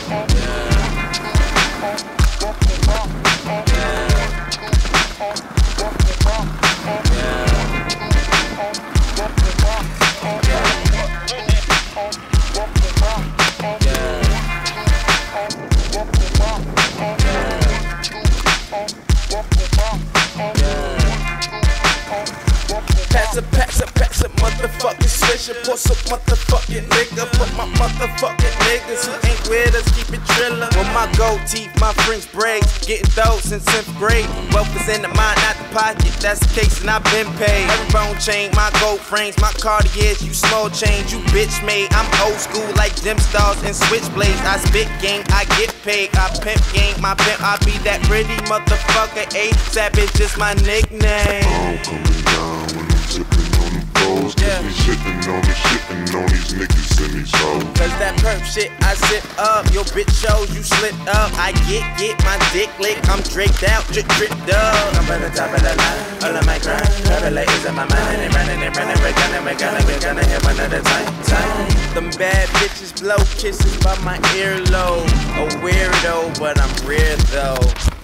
Pass a motherfucking swisher, pour some motherfucking nigga. Put my motherfucking niggas who ain't with us, keep it drillin'. With my gold teeth, my French braids, getting those since 10th grade. Wealth is in the mind, not the pocket, that's the case and I've been paid. Every bone chain, my gold frames, my Cartiers, you small change, you bitch made. I'm old school like gym stars and switchblades. I spit game, I get paid, I pimp game, my pimp, I be that pretty motherfucker. Savage is my nickname. I'm coming down when I'm tipping on the foes. Cause we shitting on these niggas and these hoes. Cause that perp shit I zip up, your bitch shows you slipped up. I get my dick licked, I'm draped out, dripped up. I'm at the top of the line, all of my grind. Revelators in my mind, and running, we're gonna hit one at a time. Them bad bitches blow kisses by my earlobe. A weirdo, but I'm rare though.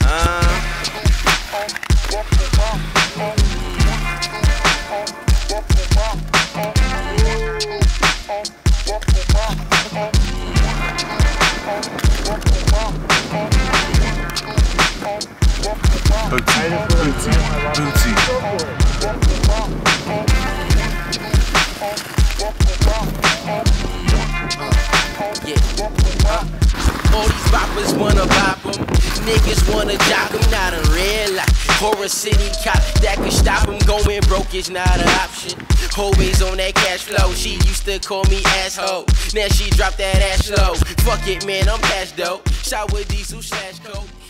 All these boppers wanna bop 'em, niggas wanna jock 'em, not a real life. Horror City cop that could stop 'em, going broke is not an option. Always on that cash flow, she used to call me asshole. Now she dropped that ass low. Fuck it, man, I'm cash dope. Shower diesel / coke.